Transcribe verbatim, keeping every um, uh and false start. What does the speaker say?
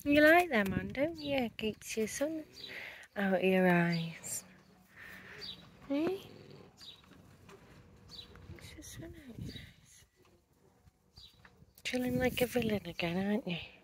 You like them on, don't you? Keeps your sun out of your eyes. Eh? Keeps your sun out of your eyes. Chilling like a villain again, aren't you?